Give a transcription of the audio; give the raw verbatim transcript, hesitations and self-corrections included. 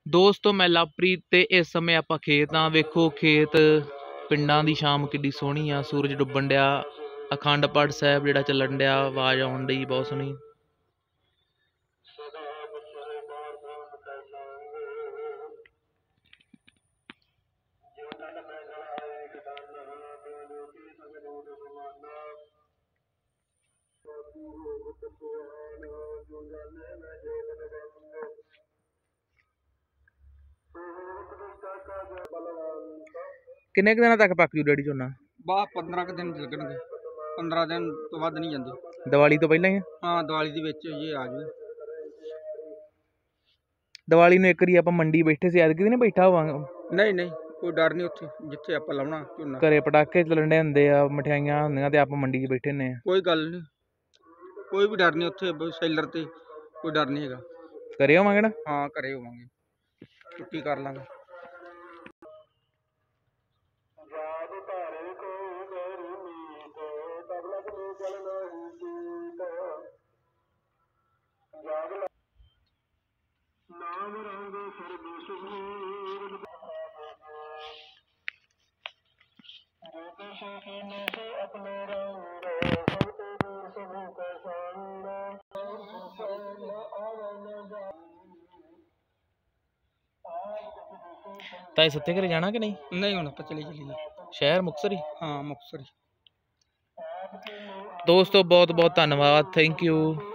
ਦੋਸਤੋ मैं लवप्रीत ते इस समय आपां खेत हाँ। वेखो खेत पिंडां दी शाम किड्डी सोहनी आ। सूरज डुब्बन डिया, अखंड पाठ साहिब जिहड़ा चलन डिया, आवाज़ आउण डई बहुत सोहनी। किन्ने क दिनां तक पक जू डैडी झोना? बाह पंद्रह क दिन लगणगे। पंद्रह दिन तो वध नहीं जांदी। दिवाली तो पहले ही? हाँ दिवाली दे विच ये आ जाए। दिवाली नूं एक वारी आपां मंडी बैठे सी, ऐतकी नहीं बैठा होवांगा? नहीं नहीं कोई डर नहीं उत्थे जिथे आपां लाउणा झोना। घरे पटाके चलन डे हुंदे आ, मठियाइयां हुंदियां ते आपां मंडी 'च बैठे हुंदे आ। कोई गल नहीं, कोई भी डर नहीं उत्थे सैलर ते कोई डर नहीं हैगा। घरे होवांगे ना? हाँ घरे होवांगे, छुट्टी कर लांगे। ताए सत्ते घरे जाना कि नहीं? नहीं हुण आपां चली चली शहर मुक्तसर ही? हाँ मुक्तसर ही। दोस्तों बहुत बहुत धन्यवाद, थैंक यू।